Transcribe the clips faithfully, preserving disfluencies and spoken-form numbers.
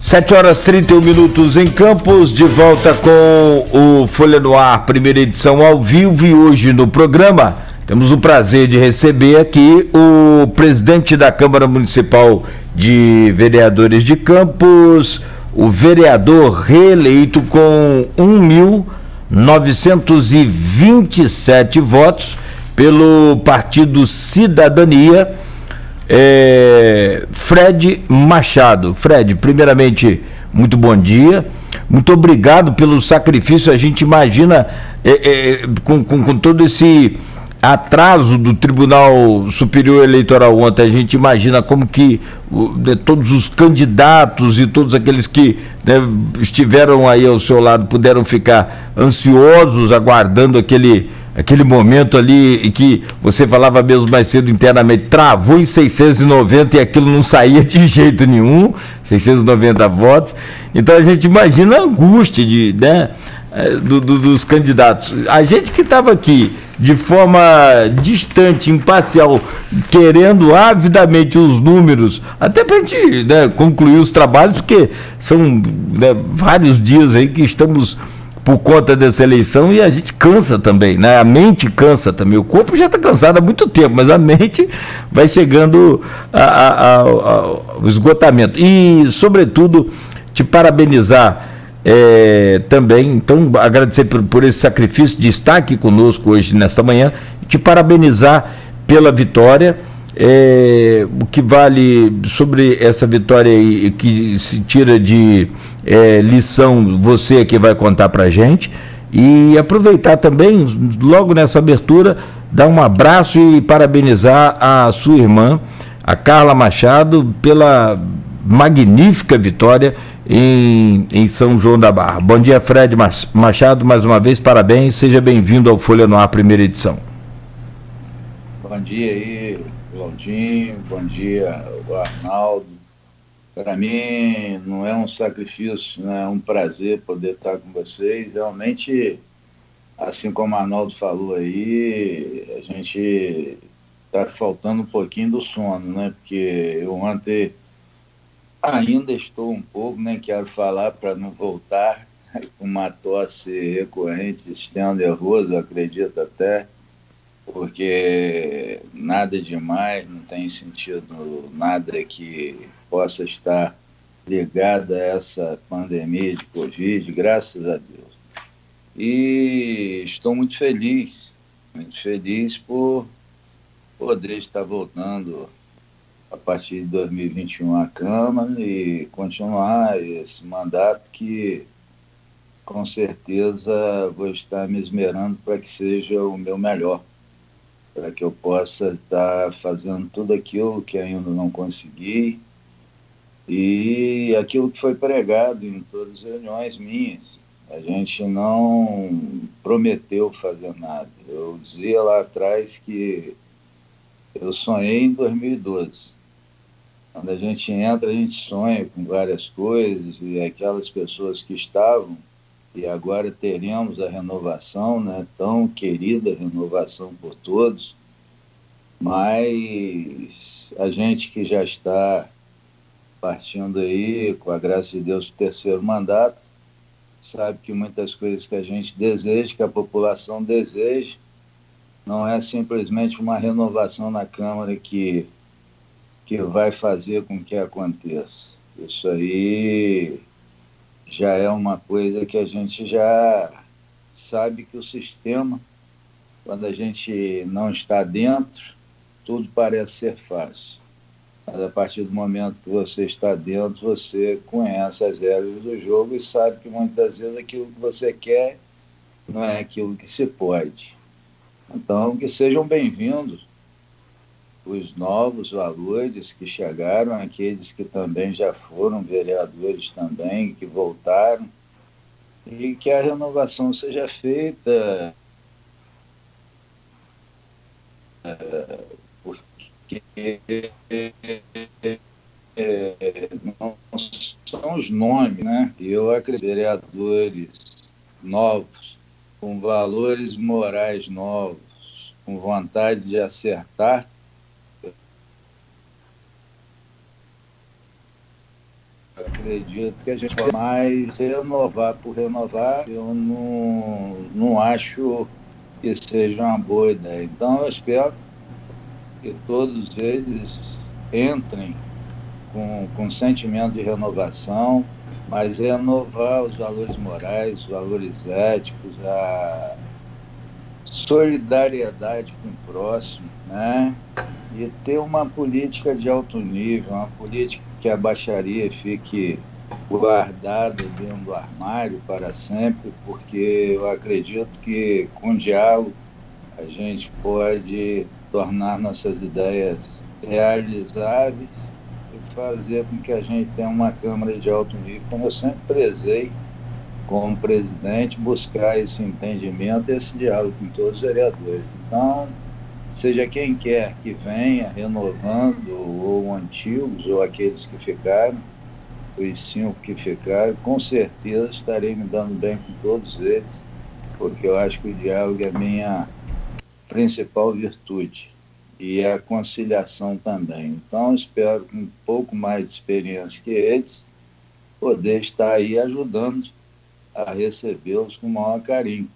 sete horas e trinta e um minutos em Campos, de volta com o Folha no Ar, primeira edição ao vivo, e hoje no programa temos o prazer de receber aqui o presidente da Câmara Municipal de Vereadores de Campos, o vereador reeleito com um mil novecentos e vinte e sete votos pelo Partido Cidadania, É, Fred Machado. Fred, primeiramente, muito bom dia, muito obrigado pelo sacrifício. A gente imagina, é, é, com, com, com todo esse atraso do Tribunal Superior Eleitoral ontem, a gente imagina como que né, todos os candidatos e todos aqueles que né, estiveram aí ao seu lado puderam ficar ansiosos, aguardando aquele aquele momento ali, e que você falava mesmo mais cedo internamente, travou em seiscentos e noventa e aquilo não saía de jeito nenhum, seiscentos e noventa votos. Então a gente imagina a angústia de, né, do, do, dos candidatos. A gente que estava aqui de forma distante, imparcial, querendo avidamente os números, até para a gente né, concluir os trabalhos, porque são né, vários dias aí que estamos por conta dessa eleição, e a gente cansa também, né? A mente cansa também, o corpo já está cansado há muito tempo, mas a mente vai chegando a, a, a, ao esgotamento. E, sobretudo, te parabenizar é, também, então, agradecer por, por esse sacrifício de estar aqui conosco hoje, nesta manhã, e te parabenizar pela vitória. É, o que vale sobre essa vitória aí, que se tira de é, lição, você é que vai contar pra gente, e aproveitar também, logo nessa abertura, dar um abraço e parabenizar a sua irmã, a Carla Machado, pela magnífica vitória em, em São João da Barra. Bom dia, Fred Machado, mais uma vez, parabéns, seja bem-vindo ao Folha no Ar, primeira edição. Bom dia aí, Claudinho, bom dia, o Arnaldo. Para mim não é um sacrifício, né? É um prazer poder estar com vocês. Realmente, assim como o Arnaldo falou aí, a gente está faltando um pouquinho do sono, né? Porque eu ontem ainda estou um pouco, nem quero falar para não voltar com uma tosse recorrente, sistema nervoso, acredito até, porque nada demais, não tem sentido nada que possa estar ligado a essa pandemia de Covid, graças a Deus. E estou muito feliz, muito feliz por poder estar voltando a partir de dois mil e vinte e um à Câmara e continuar esse mandato que, com certeza, vou estar me esmerando para que seja o meu melhor, para que eu possa estar fazendo tudo aquilo que ainda não consegui e aquilo que foi pregado em todas as reuniões minhas. A gente não prometeu fazer nada. Eu dizia lá atrás que eu sonhei em dois mil e doze. Quando a gente entra, a gente sonha com várias coisas, e aquelas pessoas que estavam, e agora teremos a renovação, né, tão querida renovação por todos, mas a gente que já está partindo aí, com a graça de Deus, o terceiro mandato, sabe que muitas coisas que a gente deseja, que a população deseja, não é simplesmente uma renovação na Câmara que, que vai fazer com que aconteça. Isso aí já é uma coisa que a gente já sabe que o sistema, quando a gente não está dentro, tudo parece ser fácil. Mas a partir do momento que você está dentro, você conhece as regras do jogo e sabe que muitas vezes aquilo que você quer não é aquilo que se pode. Então, que sejam bem-vindos os novos valores que chegaram, aqueles que também já foram vereadores também, que voltaram, e que a renovação seja feita, porque é, não são os nomes, né? Eu acredito que vereadores novos, com valores morais novos, com vontade de acertar, acredito que a gente vai mais renovar por renovar. Eu não, não acho que seja uma boa ideia. Então, eu espero que todos eles entrem com, com sentimento de renovação, mas renovar os valores morais, os valores éticos, a solidariedade com o próximo, né? E ter uma política de alto nível, uma política que a baixaria fique guardada dentro do armário para sempre, porque eu acredito que com diálogo a gente pode tornar nossas ideias realizáveis e fazer com que a gente tenha uma Câmara de alto nível, como eu sempre prezei como presidente, buscar esse entendimento, esse diálogo com todos os vereadores. Então, seja quem quer que venha, renovando, ou antigos, ou aqueles que ficaram, os cinco que ficaram, com certeza estarei me dando bem com todos eles, porque eu acho que o diálogo é a minha principal virtude, e a conciliação também. Então, espero, com um pouco mais de experiência que eles, poder estar aí ajudando a recebê-los com o maior carinho.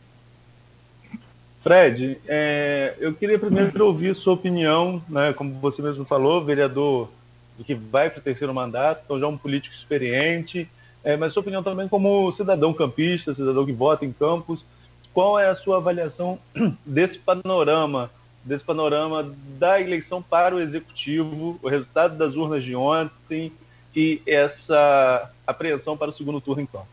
Fred, é, eu queria primeiro ouvir sua opinião, né, como você mesmo falou, vereador que vai para o terceiro mandato, então já um político experiente, é, mas sua opinião também como cidadão campista, cidadão que vota em Campos. Qual é a sua avaliação desse panorama, desse panorama da eleição para o Executivo, o resultado das urnas de ontem e essa apreensão para o segundo turno em Campos?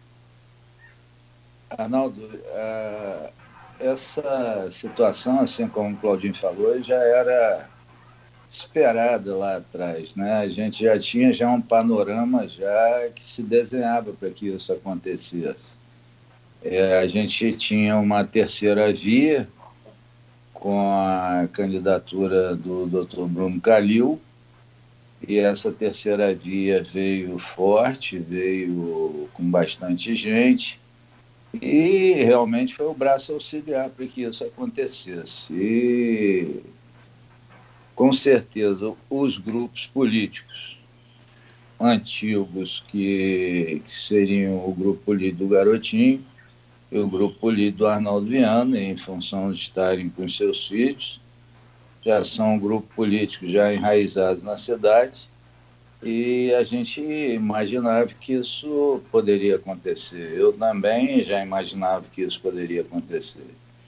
Arnaldo, uh, essa situação, assim como o Claudinho falou, já era esperada lá atrás, né? A gente já tinha já um panorama já que se desenhava para que isso acontecesse. É, a gente tinha uma terceira via com a candidatura do doutor Bruno Calil, e essa terceira via veio forte, veio com bastante gente, e realmente foi o braço auxiliar para que isso acontecesse. E, com certeza, os grupos políticos antigos, que, que seriam o grupo político do Garotinho e o grupo político do Arnaldo Viana, em função de estarem com seus filhos, já são um grupo político já enraizados na cidade, e a gente imaginava que isso poderia acontecer. Eu também já imaginava que isso poderia acontecer.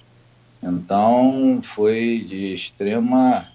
Então, foi de extrema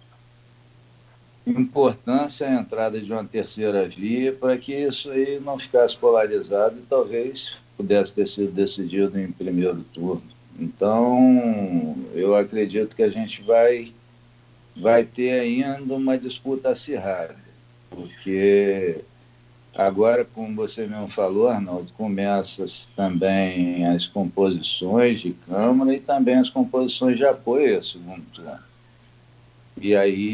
importância a entrada de uma terceira via para que isso aí não ficasse polarizado e talvez pudesse ter sido decidido em primeiro turno. Então, eu acredito que a gente vai, vai ter ainda uma disputa acirrada, porque agora, como você mesmo falou, Arnaldo, começa também as composições de Câmara e também as composições de apoio ao segundo turno. E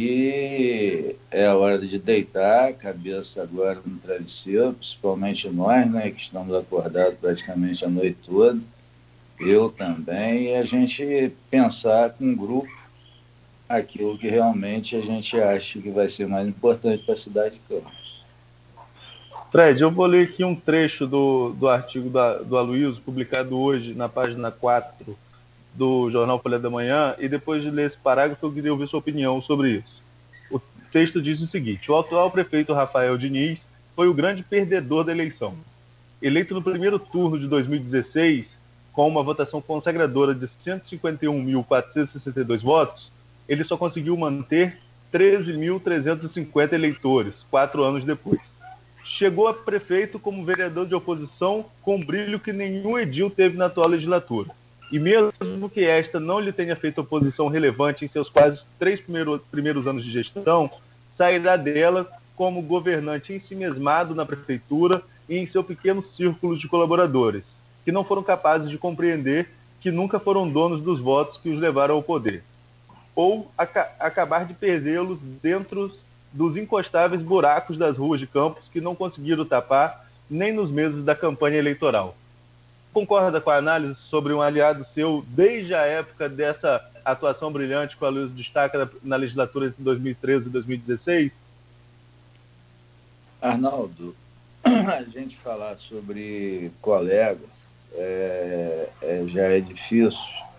aí é a hora de deitar a cabeça agora no travesseiro, principalmente nós, né, que estamos acordados praticamente a noite toda, eu também, e a gente pensar com um grupo aquilo que realmente a gente acha que vai ser mais importante para a cidade de Campos. Fred, eu vou ler aqui um trecho do, do artigo da, do Aloysio, publicado hoje na página quatro do jornal Folha da Manhã, e depois de ler esse parágrafo eu queria ouvir sua opinião sobre isso. O texto diz o seguinte: o atual prefeito Rafael Diniz foi o grande perdedor da eleição. Eleito no primeiro turno de dois mil e dezesseis, com uma votação consagradora de cento e cinquenta e um mil quatrocentos e sessenta e dois votos, ele só conseguiu manter treze mil trezentos e cinquenta eleitores, quatro anos depois. Chegou a prefeito como vereador de oposição com brilho que nenhum edil teve na atual legislatura. E mesmo que esta não lhe tenha feito oposição relevante em seus quase três primeiros, primeiros anos de gestão, sairá dela como governante ensimesmado na prefeitura e em seu pequeno círculo de colaboradores, que não foram capazes de compreender que nunca foram donos dos votos que os levaram ao poder, ou aca- acabar de perdê-los dentro dos encostáveis buracos das ruas de Campos que não conseguiram tapar nem nos meses da campanha eleitoral. Concorda com a análise sobre um aliado seu desde a época dessa atuação brilhante que a Luiz destaca na legislatura entre dois mil e treze e dois mil e dezesseis? Arnaldo, a gente falar sobre colegas é, é, já é difícil,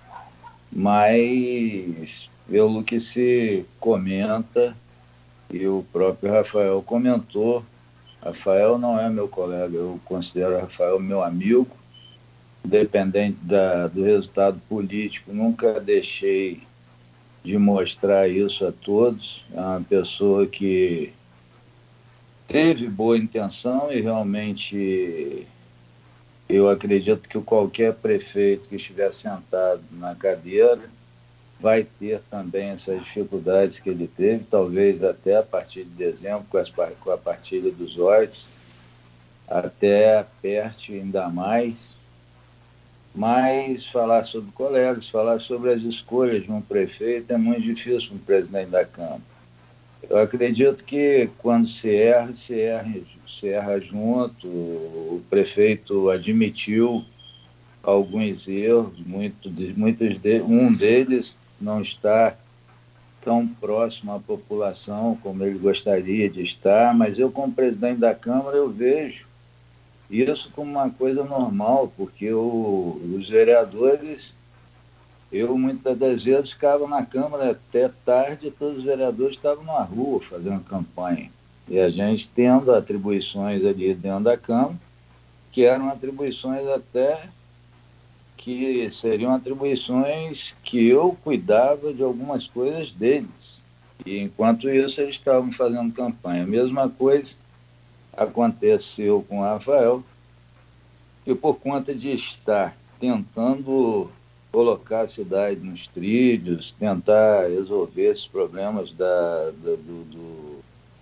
mas pelo que se comenta, e o próprio Rafael comentou, Rafael não é meu colega, eu considero Rafael meu amigo, independente da, do resultado político, nunca deixei de mostrar isso a todos. É uma pessoa que teve boa intenção e realmente eu acredito que qualquer prefeito que estiver sentado na cadeira vai ter também essas dificuldades que ele teve, talvez até a partir de dezembro, com, as, com a partilha dos ódios, até aperte ainda mais. Mas falar sobre colegas, falar sobre as escolhas de um prefeito é muito difícil para um presidente da Câmara. Eu acredito que quando se erra, se erra, se erra junto. O prefeito admitiu alguns erros, muito, muitos de, um deles não está tão próximo à população como ele gostaria de estar, mas eu, como presidente da Câmara, eu vejo isso como uma coisa normal, porque o, os vereadores, eu muitas das vezes ficava na Câmara até tarde, todos os vereadores estavam na rua fazendo campanha. E a gente tendo atribuições ali dentro da Câmara, que eram atribuições até que seriam atribuições que eu cuidava de algumas coisas deles. E enquanto isso, eles estavam fazendo campanha. A mesma coisa aconteceu com o Rafael, que por conta de estar tentando colocar a cidade nos trilhos, tentar resolver esses problemas da, da, do, do,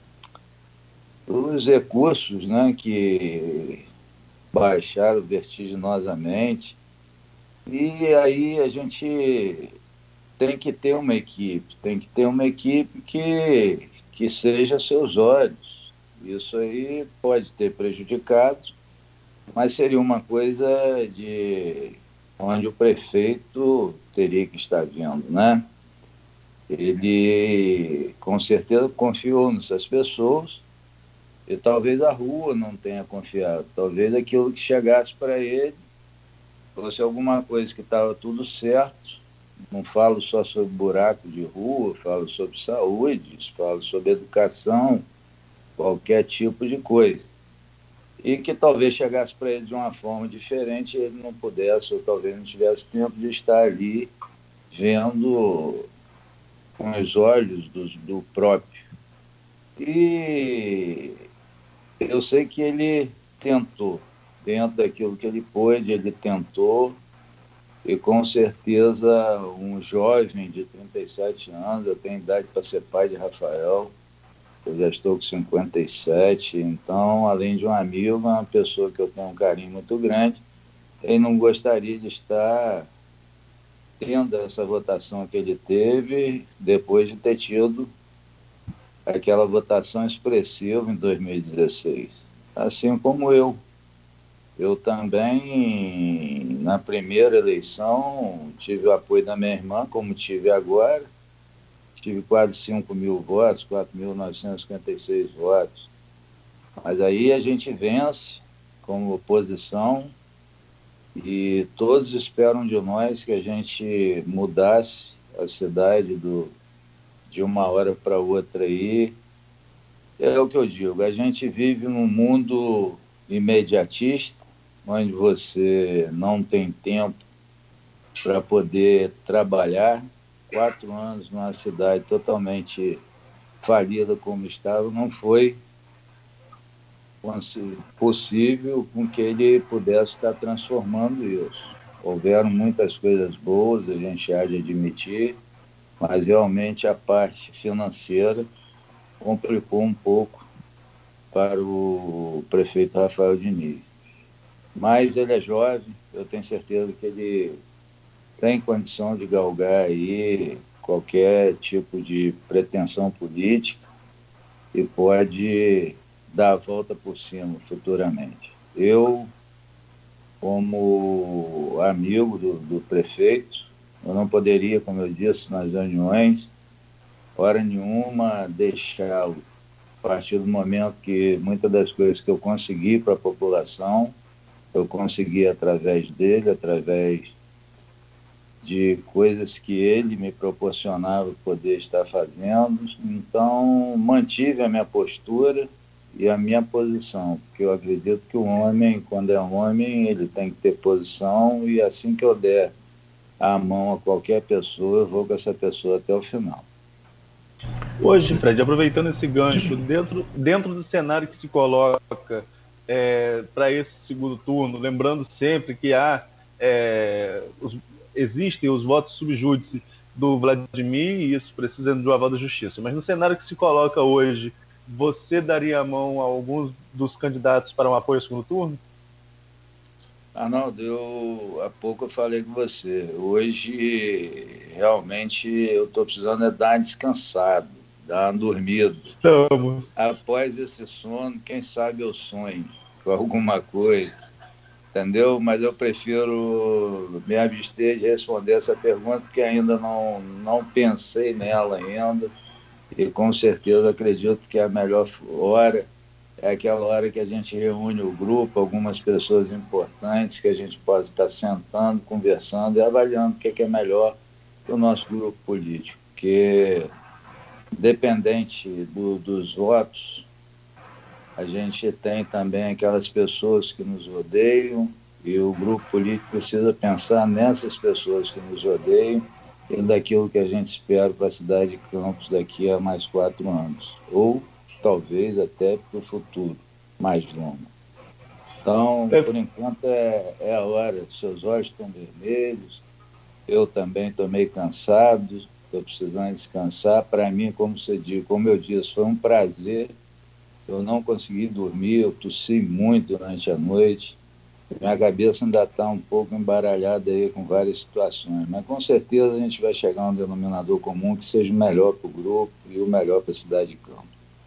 dos recursos, né, que baixaram vertiginosamente. E aí a gente tem que ter uma equipe, tem que ter uma equipe que, que seja seus olhos. Isso aí pode ter prejudicado, mas seria uma coisa de onde o prefeito teria que estar vendo, né? Ele com certeza confiou nessas pessoas e talvez a rua não tenha confiado, talvez aquilo que chegasse para ele fosse alguma coisa que estava tudo certo. Não falo só sobre buraco de rua, falo sobre saúde, falo sobre educação, qualquer tipo de coisa. E que talvez chegasse para ele de uma forma diferente, ele não pudesse, ou talvez não tivesse tempo de estar ali vendo com os olhos do, do próprio. E eu sei que ele tentou, dentro daquilo que ele pôde, ele tentou, e com certeza um jovem de trinta e sete anos, eu tenho idade para ser pai de Rafael, eu já estou com cinquenta e sete, então, além de um amigo, é uma pessoa que eu tenho um carinho muito grande, ele não gostaria de estar tendo essa votação que ele teve, depois de ter tido aquela votação expressiva em dois mil e dezesseis. Assim como eu. Eu também, na primeira eleição, tive o apoio da minha irmã, como tive agora. Tive quase cinco mil votos, quatro mil novecentos e cinquenta e seis votos. Mas aí a gente vence como oposição e todos esperam de nós que a gente mudasse a cidade do, de uma hora para outra aí. É o que eu digo, a gente vive num mundo imediatista, onde você não tem tempo para poder trabalhar. Quatro anos numa cidade totalmente falida como estava, não foi possível com que ele pudesse estar transformando isso. Houveram muitas coisas boas, a gente há de admitir, mas realmente a parte financeira complicou um pouco para o prefeito Rafael Diniz. Mas ele é jovem, eu tenho certeza que ele tem condição de galgar aí qualquer tipo de pretensão política e pode dar a volta por cima futuramente. Eu, como amigo do, do prefeito, eu não poderia, como eu disse nas reuniões, hora nenhuma deixá-lo a partir do momento que muitas das coisas que eu consegui para a população, eu consegui através dele, através de coisas que ele me proporcionava poder estar fazendo. Então, mantive a minha postura e a minha posição, porque eu acredito que o homem, quando é um homem, ele tem que ter posição, e assim que eu der a mão a qualquer pessoa, eu vou com essa pessoa até o final. Hoje, Fred, aproveitando esse gancho, dentro, dentro do cenário que se coloca é, para esse segundo turno, lembrando sempre que há, é, os, existem os votos subjúdice do Vladimir, e isso precisa do aval da justiça, mas no cenário que se coloca hoje, você daria a mão a alguns dos candidatos para um apoio ao segundo turno? Arnaldo, eu, há pouco eu falei com você. Hoje, realmente, eu estou precisando é dar uma descansada, dar uma dormida. Estamos. Após esse sono, quem sabe eu sonho com alguma coisa, entendeu? Mas eu prefiro me abster de responder essa pergunta, porque ainda não, não pensei nela ainda, e com certeza acredito que a melhor hora é aquela hora que a gente reúne o grupo, algumas pessoas importantes, que a gente pode estar sentando, conversando e avaliando o que é, que é melhor para o nosso grupo político. Porque, dependente do, dos votos, a gente tem também aquelas pessoas que nos odeiam, e o grupo político precisa pensar nessas pessoas que nos odeiam e daquilo que a gente espera para a cidade de Campos daqui a mais quatro anos. Ou talvez até para o futuro mais longo. Então, por enquanto, é, é a hora. Seus olhos estão vermelhos, eu também estou meio cansado, estou precisando descansar. Para mim, como você disse, como eu disse, foi um prazer. Eu não consegui dormir, eu tossi muito durante a noite. Minha cabeça ainda está um pouco embaralhada aí com várias situações, mas com certeza a gente vai chegar a um denominador comum que seja o melhor para o grupo e o melhor para a cidade de Campos.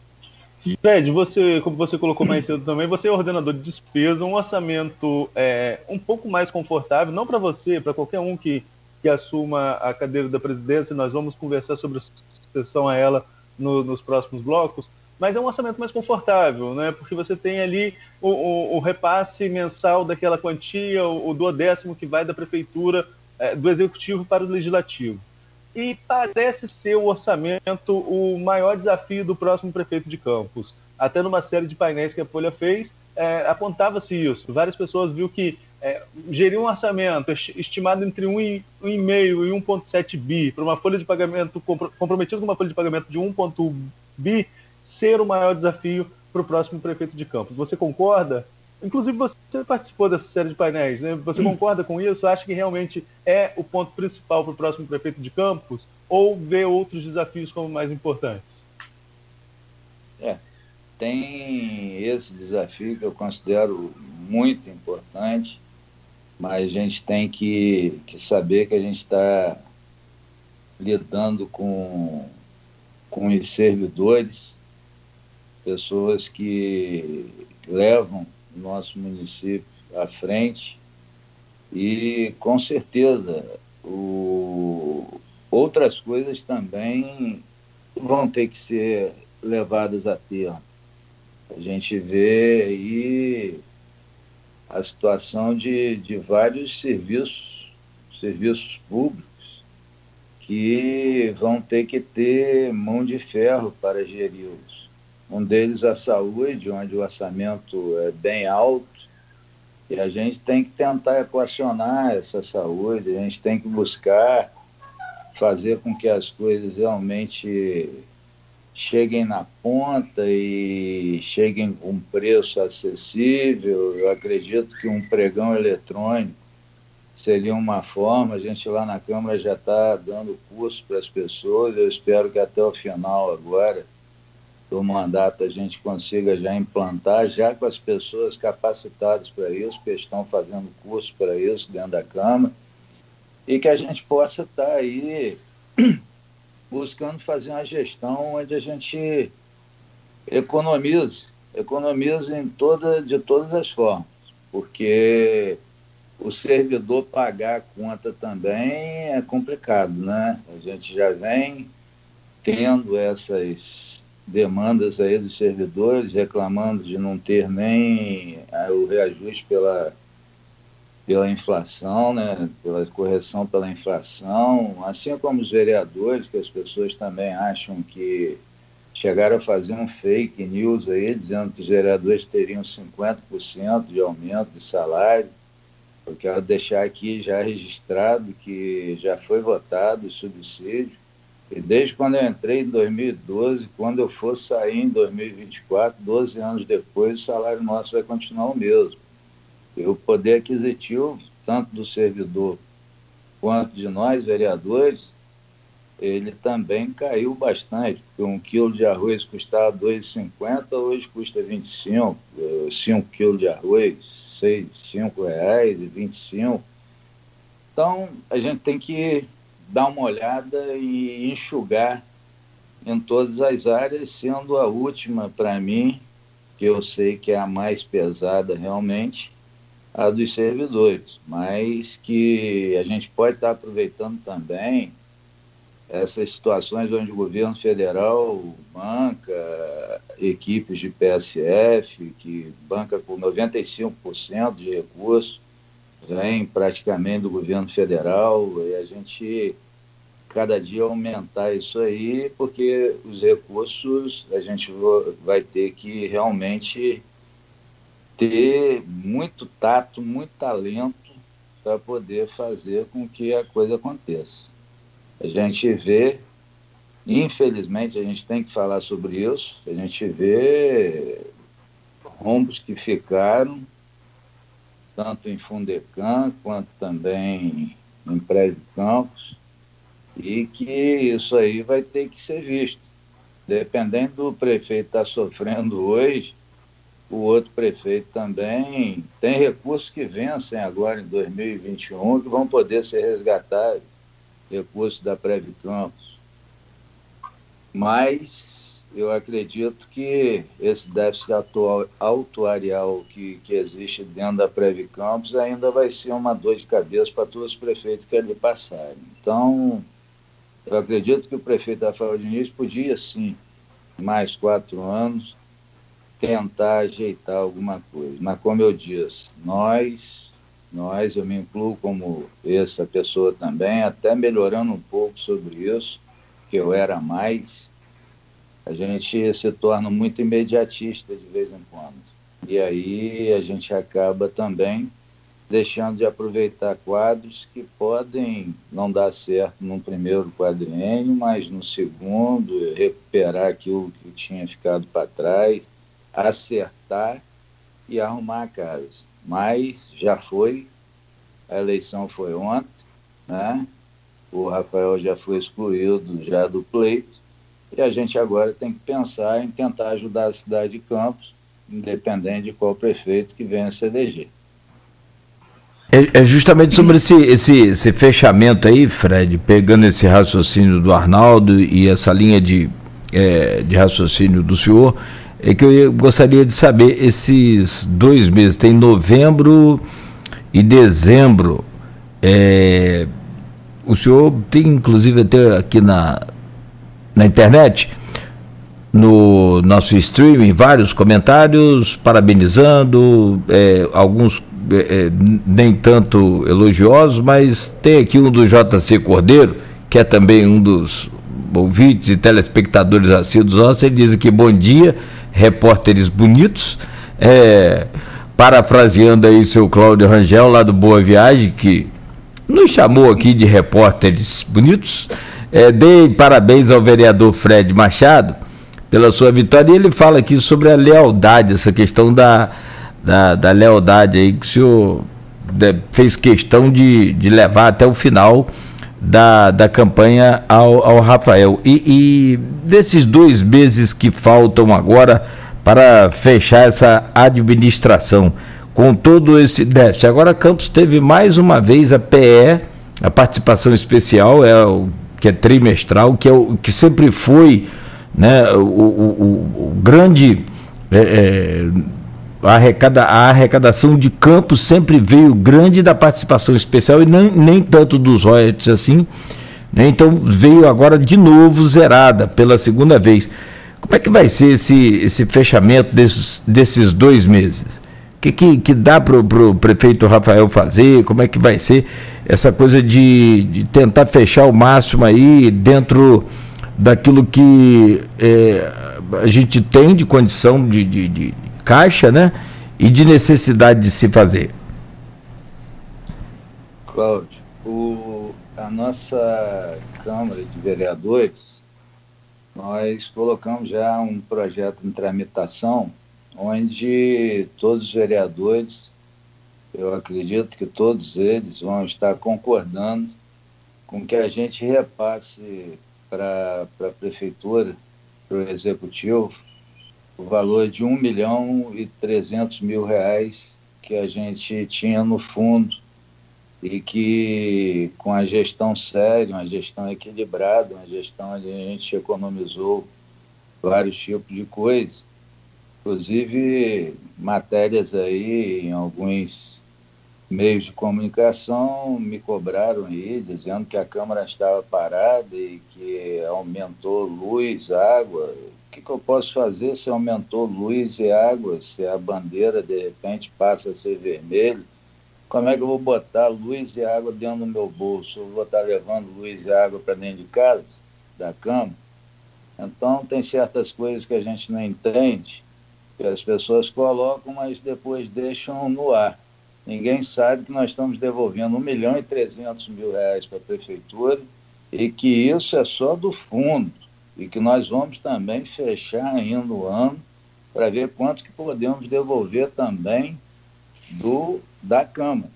Fred, você, como você colocou mais cedo também, você é ordenador de despesa, um orçamento é, um pouco mais confortável, não para você, para qualquer um que, que assuma a cadeira da presidência. Nós vamos conversar sobre a sucessão a ela no, nos próximos blocos, mas é um orçamento mais confortável, né? Porque você tem ali o, o, o repasse mensal daquela quantia, o, o duodécimo que vai da prefeitura, é, do executivo para o legislativo. E parece ser o orçamento o maior desafio do próximo prefeito de Campos. Até numa série de painéis que a Folha fez, é, apontava-se isso. Várias pessoas viram que é, gerir um orçamento estimado entre um vírgula cinco e um vírgula sete bi, para uma folha de pagamento, comprometido com uma folha de pagamento de um vírgula um bi, ser o maior desafio para o próximo prefeito de Campos. Você concorda? Inclusive, você participou dessa série de painéis, né? Você concorda com isso? Acha que realmente é o ponto principal para o próximo prefeito de Campos? Ou vê outros desafios como mais importantes? É, tem esse desafio que eu considero muito importante, mas a gente tem que, que saber que a gente está lidando com, com os servidores, pessoas que levam nosso município à frente, e com certeza o, outras coisas também vão ter que ser levadas a termo. A gente vê aí a situação de, de vários serviços, serviços públicos que vão ter que ter mão de ferro para geri-los. Um deles a saúde, onde o orçamento é bem alto, e a gente tem que tentar equacionar essa saúde, a gente tem que buscar fazer com que as coisas realmente cheguem na ponta e cheguem com um preço acessível. Eu acredito que um pregão eletrônico seria uma forma. A gente lá na Câmara já está dando curso para as pessoas, eu espero que até o final agora do mandato a gente consiga já implantar, já com as pessoas capacitadas para isso, que estão fazendo curso para isso dentro da Câmara, e que a gente possa estar aí buscando fazer uma gestão onde a gente economize, economize em toda, de todas as formas, porque o servidor pagar a conta também é complicado, né? A gente já vem tendo essas demandas aí dos servidores, reclamando de não ter nem o reajuste pela, pela inflação, né, pela correção pela inflação, assim como os vereadores, que as pessoas também acham que chegaram a fazer um fake news aí, dizendo que os vereadores teriam cinquenta por cento de aumento de salário. Eu quero deixar aqui já registrado que já foi votado o subsídio, e desde quando eu entrei em dois mil e doze, quando eu for sair em dois mil e vinte e quatro, doze anos depois, o salário nosso vai continuar o mesmo. E o poder aquisitivo, tanto do servidor quanto de nós, vereadores, ele também caiu bastante, porque um quilo de arroz custava dois reais e cinquenta centavos, hoje custa vinte e cinco, cinco quilos de arroz, seis, cinco reais e vinte e cinco. Então, a gente tem que dar uma olhada e enxugar em todas as áreas, sendo a última, para mim, que eu sei que é a mais pesada realmente, a dos servidores, mas que a gente pode estar aproveitando também essas situações onde o governo federal banca equipes de P S F, que banca com noventa e cinco por cento de recursos, vem praticamente do governo federal, e a gente cada dia aumentar isso aí, porque os recursos a gente vai ter que realmente ter muito tato, muito talento para poder fazer com que a coisa aconteça. A gente vê, infelizmente, a gente tem que falar sobre isso, a gente vê rombos que ficaram, tanto em Fundecam, quanto também em Prédio Campos, e que isso aí vai ter que ser visto. Dependendo do prefeito estar sofrendo hoje, o outro prefeito também tem recursos que vencem agora em dois mil e vinte e um, que vão poder ser resgatados, recursos da Prédio Campos. Mas eu acredito que esse déficit atual, autuarial que, que existe dentro da Prédio Campos ainda vai ser uma dor de cabeça para todos os prefeitos que ali passarem. Então, eu acredito que o prefeito Rafael Diniz podia, sim, mais quatro anos, tentar ajeitar alguma coisa. Mas, como eu disse, nós... Nós, eu me incluo como essa pessoa também, até melhorando um pouco sobre isso, que eu era mais, a gente se torna muito imediatista de vez em quando. E aí a gente acaba também deixando de aproveitar quadros que podem não dar certo num primeiro quadriênio, mas no segundo, recuperar aquilo que tinha ficado para trás, acertar e arrumar a casa. Mas já foi, a eleição foi ontem, né? O Rafael já foi excluído já do pleito, e a gente agora tem que pensar em tentar ajudar a cidade de Campos, independente de qual prefeito que venha se eleger. É, é justamente sobre esse, esse, esse fechamento aí, Fred, pegando esse raciocínio do Arnaldo e essa linha de, é, de raciocínio do senhor, é que eu gostaria de saber, esses dois meses, tem novembro e dezembro, é, o senhor tem inclusive até aqui na, na internet, no nosso streaming, vários comentários parabenizando, é, alguns é, nem tanto elogiosos, mas tem aqui um do J C Cordeiro, que é também um dos ouvintes e telespectadores assíduos nossos. Ele diz aqui: bom dia, repórteres bonitos, é, parafraseando aí seu Cláudio Rangel, lá do Boa Viagem, que nos chamou aqui de repórteres bonitos. É, dei parabéns ao vereador Fred Machado pela sua vitória, e ele fala aqui sobre a lealdade, essa questão da, da, da lealdade aí, que o senhor de, fez questão de, de levar até o final da, da campanha ao, ao Rafael. E, e desses dois meses que faltam agora para fechar essa administração, com todo esse déficit, agora Campos teve mais uma vez a P E, a participação especial, é o, que é trimestral, que, é o, que sempre foi, né, o, o, o grande... É, é, a, arrecada, a arrecadação de Campos sempre veio grande da participação especial e nem, nem tanto dos royalties assim, né? Então veio agora de novo zerada pela segunda vez. Como é que vai ser esse, esse fechamento desses, desses dois meses? O que, que, que dá para o prefeito Rafael fazer? Como é que vai ser essa coisa de, de tentar fechar o máximo aí dentro daquilo que é, a gente tem de condição de, de, de caixa, né? E de necessidade de se fazer? Cláudio, o, a nossa Câmara de Vereadores, nós colocamos já um projeto em tramitação, onde todos os vereadores, eu acredito que todos eles vão estar concordando com que a gente repasse para a Prefeitura, para o Executivo, o valor de um milhão e trezentos mil reais que a gente tinha no fundo e que, com a gestão séria, uma gestão equilibrada, uma gestão onde a gente economizou vários tipos de coisas, inclusive matérias aí em alguns meios de comunicação me cobraram aí, dizendo que a Câmara estava parada e que aumentou luz, água. O que, que eu posso fazer se aumentou luz e água, se a bandeira de repente passa a ser vermelha? Como é que eu vou botar luz e água dentro do meu bolso? Eu vou estar levando luz e água para dentro de casa, da Câmara? Então, tem certas coisas que a gente não entende, que as pessoas colocam, mas depois deixam no ar. Ninguém sabe que nós estamos devolvendo um milhão e trezentos mil reais para a Prefeitura e que isso é só do fundo e que nós vamos também fechar ainda o ano para ver quanto que podemos devolver também do, da Câmara.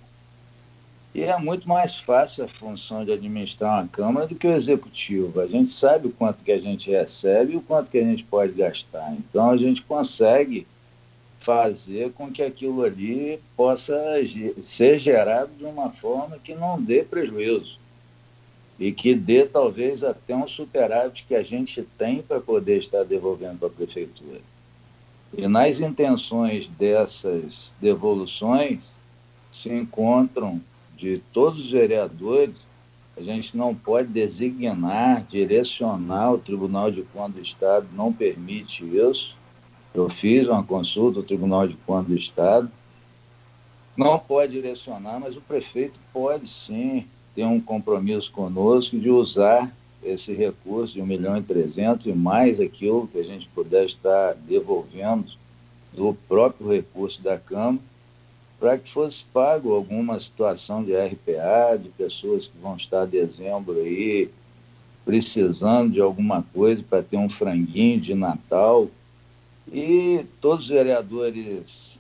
E é muito mais fácil a função de administrar uma Câmara do que o Executivo. A gente sabe o quanto que a gente recebe e o quanto que a gente pode gastar. Então, a gente consegue fazer com que aquilo ali possa ser gerado de uma forma que não dê prejuízo e que dê talvez até um superávit que a gente tem para poder estar devolvendo para a Prefeitura. E nas intenções dessas devoluções se encontram de todos os vereadores. A gente não pode designar, direcionar, o Tribunal de Contas do Estado não permite isso. Eu fiz uma consulta ao Tribunal de Contas do Estado, não pode direcionar, mas o prefeito pode sim ter um compromisso conosco de usar esse recurso de um milhão e trezentos e mais aquilo que a gente puder estar devolvendo do próprio recurso da Câmara, para que fosse pago alguma situação de R P A, de pessoas que vão estar em dezembro aí precisando de alguma coisa para ter um franguinho de Natal. E todos os vereadores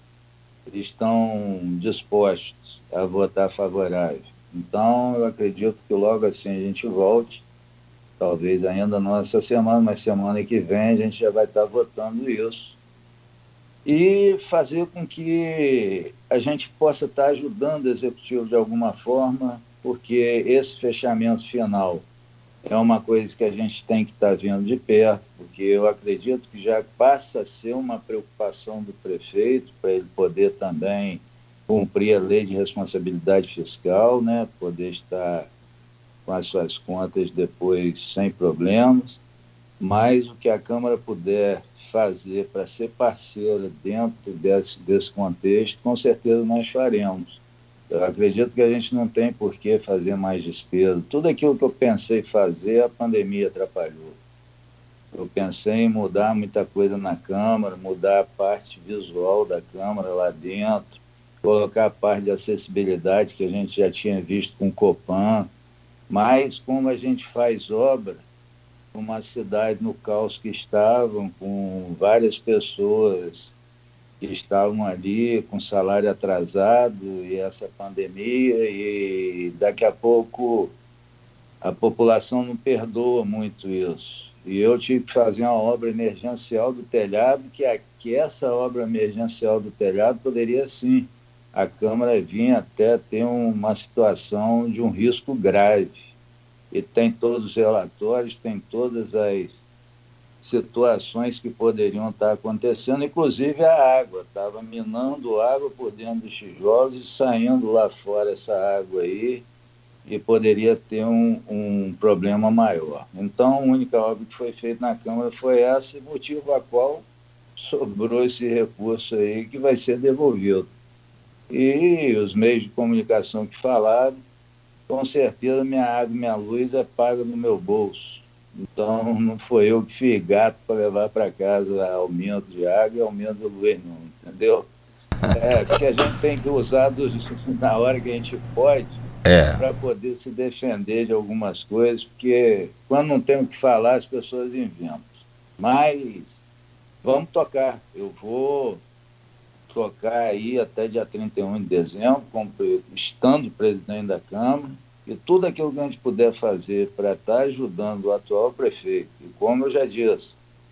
estão dispostos a votar favorável. Então, eu acredito que logo assim a gente volte, talvez ainda não essa semana, mas semana que vem a gente já vai estar votando isso. E fazer com que a gente possa estar ajudando o Executivo de alguma forma, porque esse fechamento final é uma coisa que a gente tem que estar vendo de perto, porque eu acredito que já passa a ser uma preocupação do prefeito, para ele poder também cumprir a lei de responsabilidade fiscal, né? Poder estar com as suas contas depois sem problemas, mas o que a Câmara puder fazer para ser parceira dentro desse, desse contexto, com certeza nós faremos. Eu acredito que a gente não tem por que fazer mais despesa. Tudo aquilo que eu pensei fazer, a pandemia atrapalhou. Eu pensei em mudar muita coisa na Câmara, mudar a parte visual da Câmara lá dentro, colocar a parte de acessibilidade que a gente já tinha visto com o Copan, mas como a gente faz obra, uma cidade no caos que estavam, com várias pessoas que estavam ali com salário atrasado e essa pandemia, e daqui a pouco a população não perdoa muito isso. E eu tive que fazer uma obra emergencial do telhado, que, a, que essa obra emergencial do telhado poderia sim, a Câmara vinha até ter uma situação de um risco grave. E tem todos os relatórios, tem todas as situações que poderiam estar acontecendo, inclusive a água, estava minando água por dentro dos tijolos e saindo lá fora essa água aí, e poderia ter um, um problema maior. Então, a única obra que foi feita na Câmara foi essa, motivo a qual sobrou esse recurso aí que vai ser devolvido. E os meios de comunicação que falaram, com certeza minha água e minha luz é paga no meu bolso. Então, não foi eu que fiz gato para levar para casa aumento de água e aumento de luz, não, entendeu? É, porque a gente tem que usar dos, na hora que a gente pode, é. para poder se defender de algumas coisas, porque quando não tem o que falar, as pessoas inventam. Mas vamos tocar. Eu vou tocar aí até dia trinta e um de dezembro, como, estando presidente da Câmara, e tudo aquilo que a gente puder fazer para estar ajudando o atual prefeito. E como eu já disse,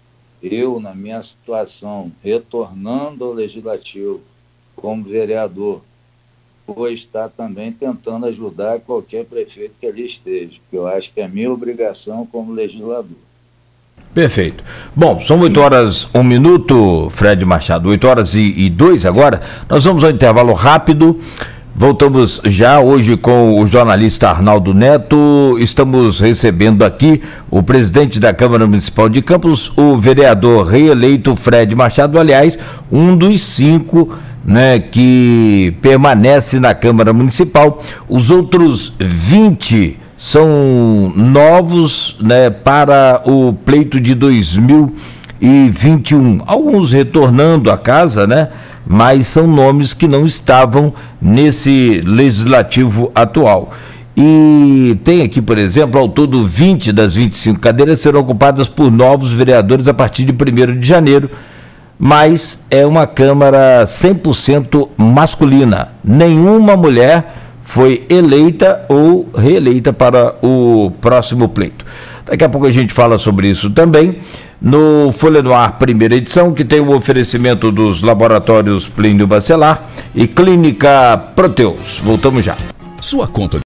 eu, na minha situação, retornando ao Legislativo como vereador, vou estar também tentando ajudar qualquer prefeito que ali esteja, porque eu acho que é minha obrigação como legislador. Perfeito. Bom, são oito horas, um minuto, Fred Machado, oito horas e, e dois agora. Nós vamos ao intervalo rápido. Voltamos já hoje com o jornalista Arnaldo Neto. Estamos recebendo aqui o presidente da Câmara Municipal de Campos, o vereador reeleito Fred Machado, aliás, um dos cinco, né, que permanece na Câmara Municipal. Os outros vinte são novos, né, para o pleito de dois mil e vinte e um. Alguns retornando à casa, né? Mas são nomes que não estavam nesse legislativo atual. E tem aqui, por exemplo, ao todo vinte das vinte e cinco cadeiras serão ocupadas por novos vereadores a partir de primeiro de janeiro, mas é uma Câmara cem por cento masculina. Nenhuma mulher foi eleita ou reeleita para o próximo pleito. Daqui a pouco a gente fala sobre isso também. No Folha no Ar, primeira edição, que tem o oferecimento dos laboratórios Plínio Bacelar e Clínica Proteus. Voltamos já. Sua conta